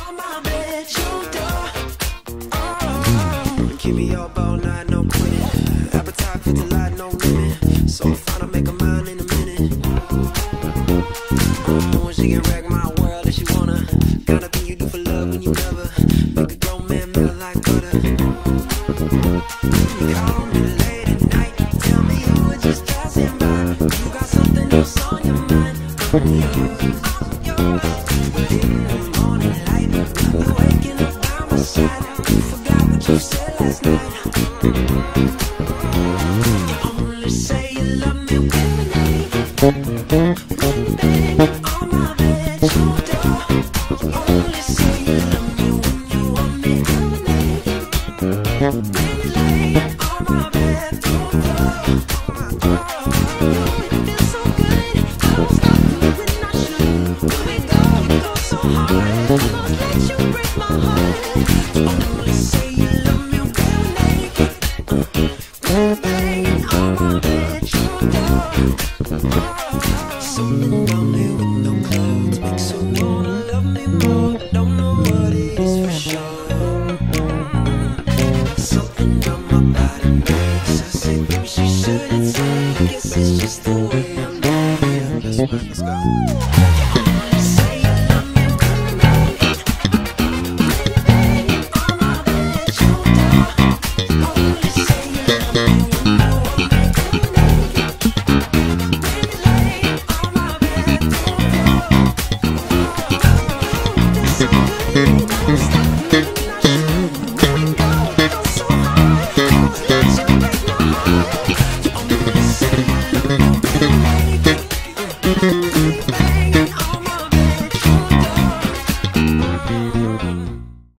on my bedroom door. Oh, keep me up all night, no quitting. Appetite for delight, no limit. So fine, I'll make a mind in a minute. She can wreck my world if she wanna. Kind of thing you do for love when you never make a grown man melt like butter. You call me late at night, tell me you were just passing by. You got something else on your mind. I'm yours. But in the morning light, you're waking up by my side. You forgot what you said last night. You only say you love me when we late. When we on my bedroom door. You only say you love me when you want me when we late. When we late on my bedroom door. It feels so good. I don't stop when I should. We go so hard. I won't let you break my heart. You only say you love me when we late. When we late on my bedroom door. Something about me with no clothes makes her wanna love me more. Don't know what it is for sure. Something about my body makes her say maybe she shouldn't say. Guess it's just the way I'm made. Let's go. You only say you love me when we late. When we late on my bedroom door. You only say you love me when you want me when we late. When we late on my bedroom door. It feels so good. I don't stop when I should. We go so hard. I won't let you break my heart. You only say you love me when we late. When we late on my bedroom door.